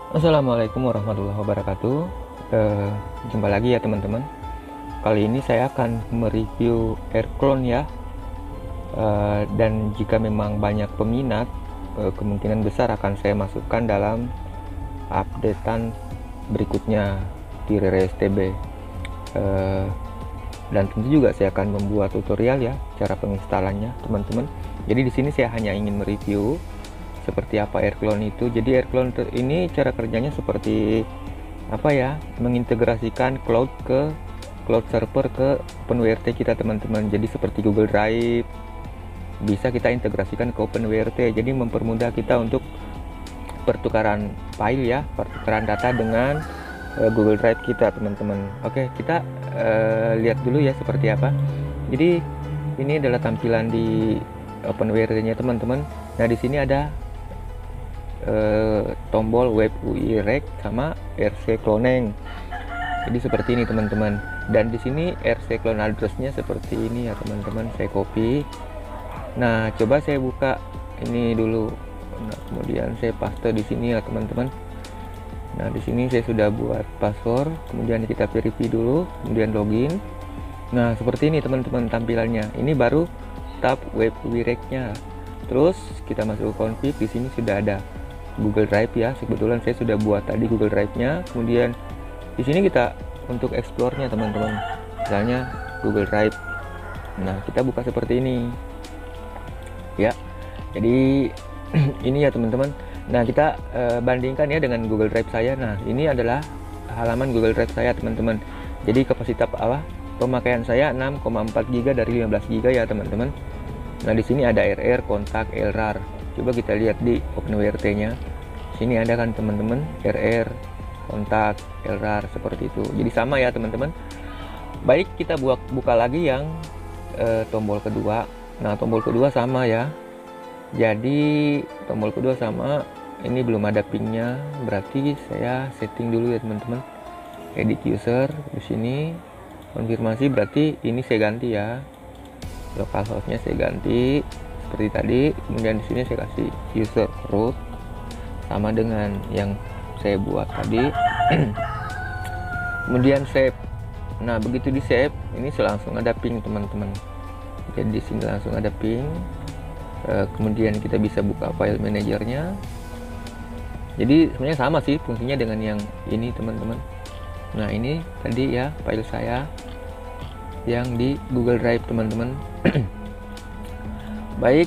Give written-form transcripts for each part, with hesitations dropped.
Assalamualaikum warahmatullahi wabarakatuh. Jumpa lagi ya teman-teman. Kali ini saya akan mereview AirClone ya. Dan jika memang banyak peminat, kemungkinan besar akan saya masukkan dalam updatean berikutnya di RereSTB. Dan tentu juga saya akan membuat tutorial ya cara penginstalannya teman-teman. Jadi di sini saya hanya ingin mereview seperti apa AirClone itu. Jadi AirClone ini cara kerjanya seperti apa ya, mengintegrasikan cloud server ke OpenWRT kita teman-teman. Jadi seperti Google Drive bisa kita integrasikan ke OpenWRT, jadi mempermudah kita untuk pertukaran file ya, pertukaran data dengan Google Drive kita teman-teman. Oke, kita lihat dulu ya seperti apa. Jadi ini adalah tampilan di OpenWRT nya teman-teman. Nah di sini ada tombol web UI rect sama RC cloneng. Jadi seperti ini teman-teman. Dan di sini RC clone addressnya seperti ini ya teman-teman. Saya copy. Nah coba saya buka ini dulu. Nah kemudian saya paste di sini ya teman-teman. Nah di sini saya sudah buat password. Kemudian kita verify dulu. Kemudian login. Nah seperti ini teman-teman tampilannya. Ini baru tab web UI rect-nya. Terus kita masuk ke config. Di sini sudah ada Google Drive ya. Kebetulan saya sudah buat tadi Google Drive-nya. Kemudian di sini kita untuk explore-nya teman-teman. Misalnya Google Drive. Nah, kita buka seperti ini. Ya. Jadi ini ya teman-teman. Nah, kita bandingkan ya dengan Google Drive saya. Nah, ini adalah halaman Google Drive saya teman-teman. Jadi kapasitas pemakaian saya 6,4 GB dari 15 GB ya teman-teman. Nah, di sini ada RR, kontak, LRAR. Coba kita lihat di OpenWRT-nya. Sini ada kan teman-teman, RR, kontak, LRAR seperti itu. Jadi sama ya teman-teman. Baik, kita buka lagi yang tombol kedua. Nah, tombol kedua sama ya. Jadi tombol kedua sama. Ini belum ada pingnya, berarti saya setting dulu ya teman-teman. Edit user di sini. Konfirmasi berarti ini saya ganti ya. Localhost-nya saya ganti seperti tadi. Kemudian di sini saya kasih user root sama dengan yang saya buat tadi. Kemudian save. Nah begitu di save, ini langsung ada ping teman-teman. Jadi di sini langsung ada ping. Kemudian kita bisa buka file manajernya. Jadi sebenarnya sama sih fungsinya dengan yang ini teman-teman. Nah ini tadi ya file saya yang di Google Drive teman-teman. Baik,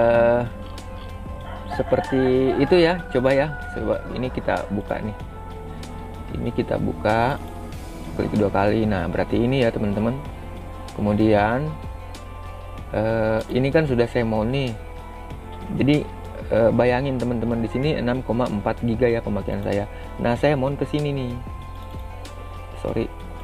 seperti itu ya. Coba ya, coba ini kita buka nih. Ini kita buka, klik 2 kali. Nah berarti ini ya teman-teman. Kemudian ini kan sudah saya mount nih. Jadi bayangin teman-teman, di sini 6,4 GB ya pemakaian saya. Nah saya mount ke sini nih. Sorry,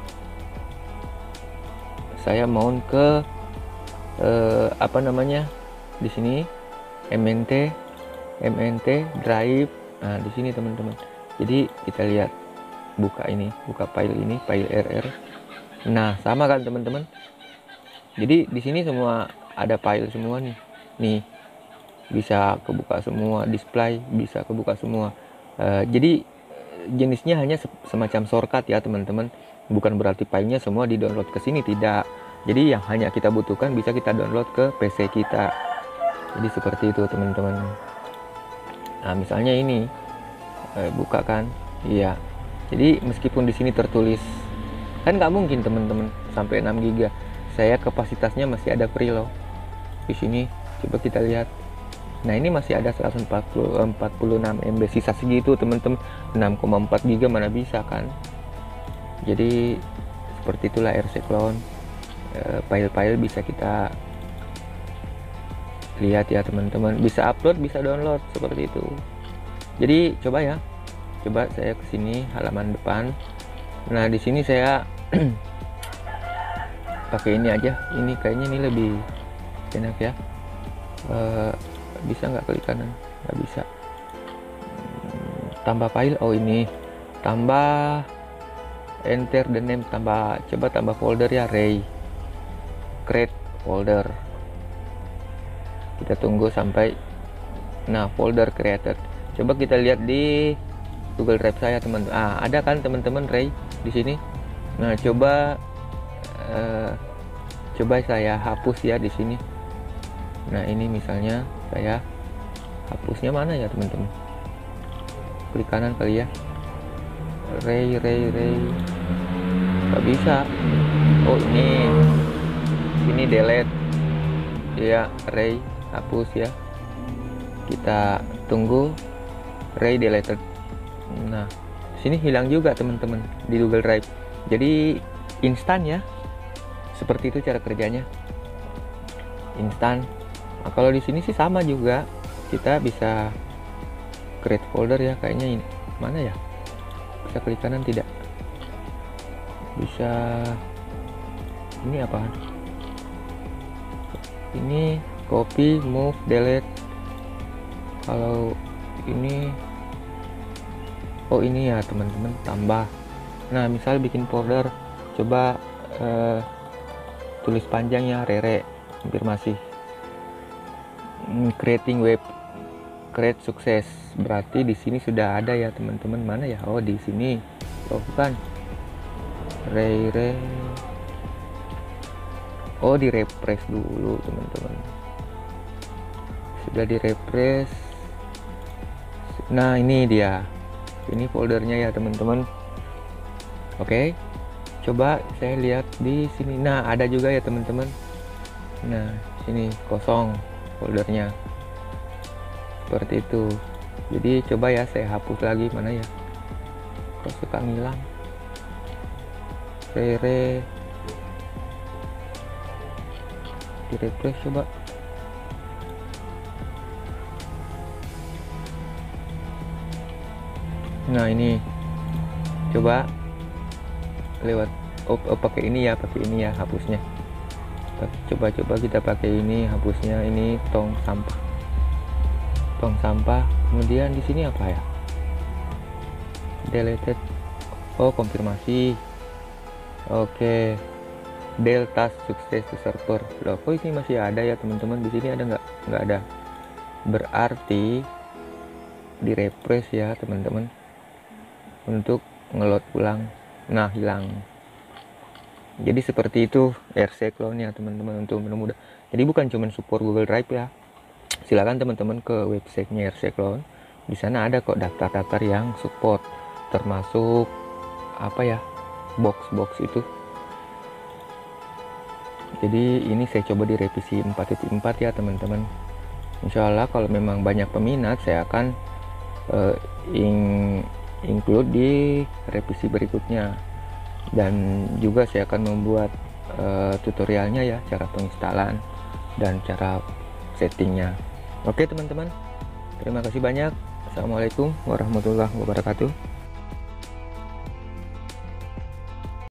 saya mount ke apa namanya, di sini MNT drive. Nah di sini teman-teman. Jadi kita lihat, buka ini, buka file ini, file RR. Nah sama kan teman-teman. Jadi di sini semua ada file semua nih bisa kebuka semua, display bisa kebuka semua. Jadi jenisnya hanya semacam shortcut ya teman-teman. Bukan berarti filenya semua di download ke sini, tidak. Jadi yang hanya kita butuhkan bisa kita download ke PC kita. Jadi seperti itu teman-teman. Nah misalnya ini buka kan, iya. Jadi meskipun di sini tertulis, kan nggak mungkin teman-teman sampai 6 GB. Saya kapasitasnya masih ada free loh. Di sini coba kita lihat. Nah ini masih ada 146 MB sisa segitu teman-teman. 6,4 GB mana bisa kan. Jadi seperti itulah RC clone. File-file bisa kita lihat ya teman-teman, bisa upload, bisa download seperti itu. Jadi coba ya, coba saya ke sini halaman depan. Nah di sini saya pakai ini aja. Ini kayaknya ini lebih enak ya. Bisa nggak klik kanan? Nggak bisa. Tambah file. Oh ini tambah, enter the name, tambah, coba tambah folder ya, Ray create folder. Kita tunggu sampai, nah folder created. Coba kita lihat di Google Drive saya teman. Ada kan teman-teman Ray di sini. Nah coba saya hapus ya di sini. Nah ini misalnya saya hapusnya mana ya teman-teman? Klik kanan kali ya. Ray nggak bisa. Oh ini delete ya. Ray hapus ya, kita tunggu. Ray deleted. Nah sini hilang juga teman-teman di Google Drive. Jadi instan ya, seperti itu cara kerjanya, instan. Nah, kalau di sini sih sama juga, kita bisa create folder ya. Kayaknya ini mana ya, bisa klik kanan tidak, bisa ini apaan, ini copy, move, delete. Kalau ini ini ya teman-teman, tambah. Nah misal bikin folder, coba tulis panjangnya Rere konfirmasi. Creating web, create sukses, berarti di sini sudah ada ya teman-teman. Mana ya? Oh di sini. Oh bukan, Rere. Oh di refresh dulu teman-teman, sudah di refresh. Nah ini dia, ini foldernya ya teman-teman. Oke, coba saya lihat di sini. Nah ada juga ya teman-teman. Nah sini kosong foldernya, seperti itu. Jadi coba ya saya hapus lagi. Mana ya, kok suka ngilang. Rere di refresh coba. Nah ini coba lewat pakai ini ya, hapusnya. Coba kita pakai ini hapusnya. Ini tong sampah. Kemudian di sini apa ya, deleted. Oh konfirmasi. Oke, delta sukses to server. Loh kok ini masih ada ya teman-teman? Di sini ada nggak ada, berarti di refresh ya teman-teman untuk ngeload ulang. Nah hilang. Jadi seperti itu RC Clone ya teman-teman, untuk mudah. Jadi bukan cuma support Google Drive ya. Silakan teman-teman ke websitenya RC Clone. Di sana ada kok daftar-daftar yang support, termasuk apa ya, box itu. Jadi ini saya coba di revisi 4.4 ya teman-teman. Insya Allah kalau memang banyak peminat, saya akan include di revisi berikutnya. Dan juga saya akan membuat tutorialnya ya, cara penginstalan dan cara settingnya. Oke teman-teman, terima kasih banyak. Assalamualaikum warahmatullahi wabarakatuh.